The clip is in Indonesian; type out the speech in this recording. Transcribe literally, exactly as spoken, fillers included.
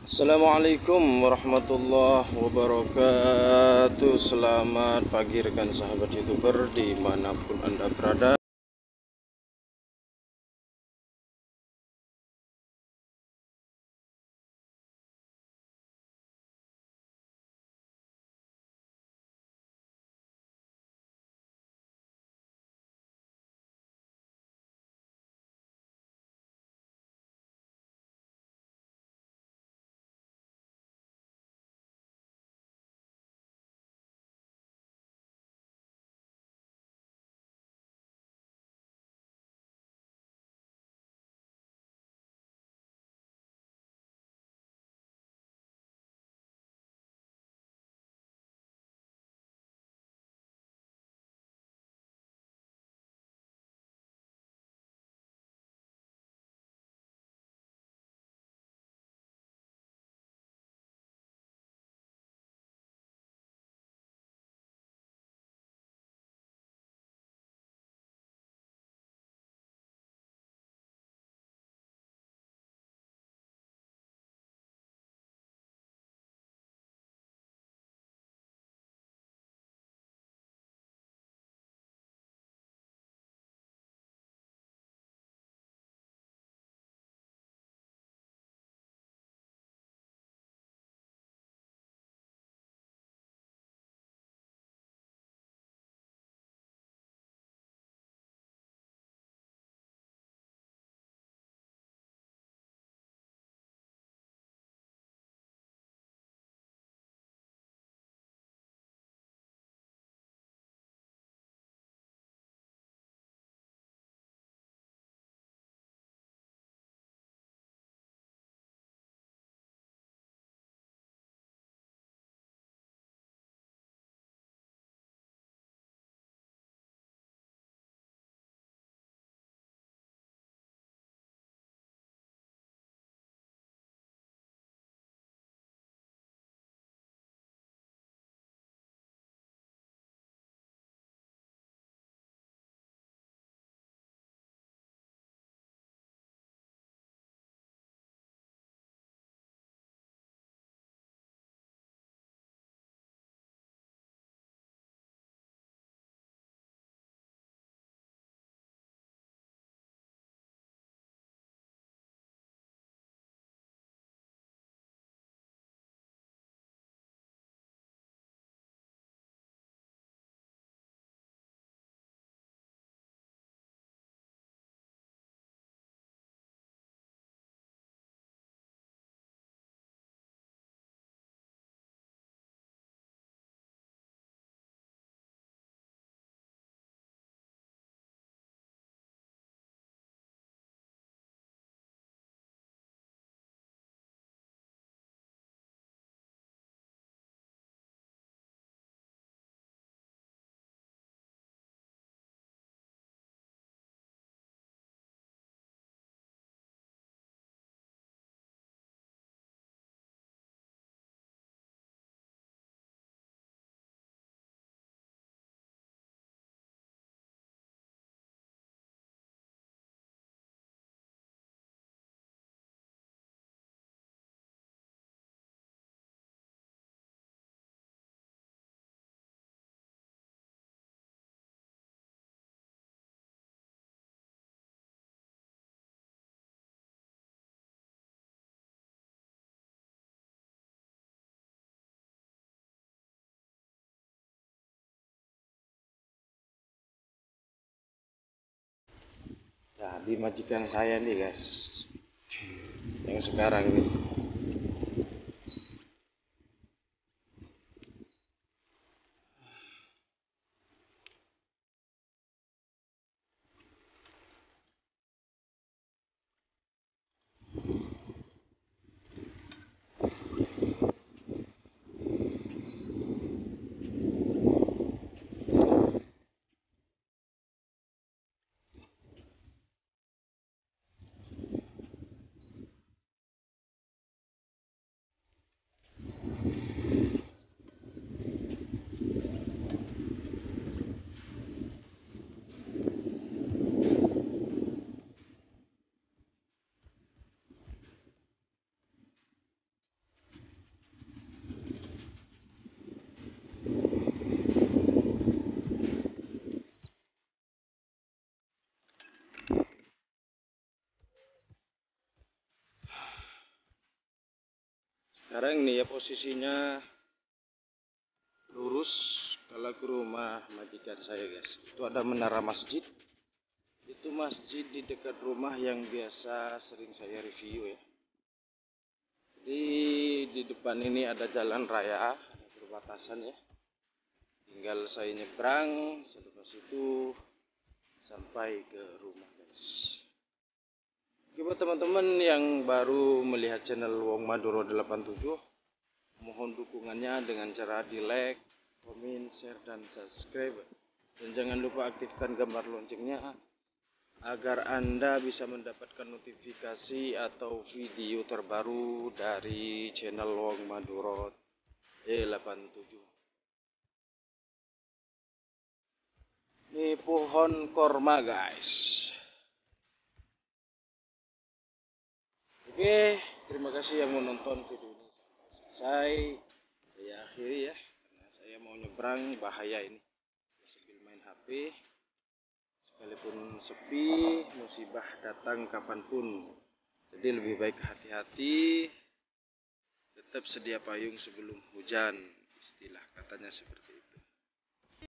Assalamualaikum warahmatullahi wabarakatuh. Selamat pagi rekan sahabat youtuber dimanapun anda berada. Jadi majikan saya nih guys, yang sekarang nih. Sekarang nih ya posisinya lurus kalau ke rumah majikan saya guys. Itu ada menara masjid. Itu masjid di dekat rumah yang biasa sering saya review ya. Jadi di depan ini ada jalan raya, ada perbatasan ya. Tinggal saya nyebrang, selepas itu sampai ke rumah guys. Oke, buat teman-teman yang baru melihat channel Wong Maduro delapan tujuh, mohon dukungannya dengan cara di like, komen, share, dan subscribe. Dan jangan lupa aktifkan gambar loncengnya agar Anda bisa mendapatkan notifikasi atau video terbaru dari channel Wong Maduro delapan tujuh. Ini pohon korma guys. Oke, terima kasih yang menonton video ini selesai. Saya akhiri ya, karena saya mau nyebrang, bahaya ini sambil main H P. Sekalipun sepi, musibah datang kapanpun. Jadi lebih baik hati-hati, tetap sedia payung sebelum hujan, istilah katanya seperti itu.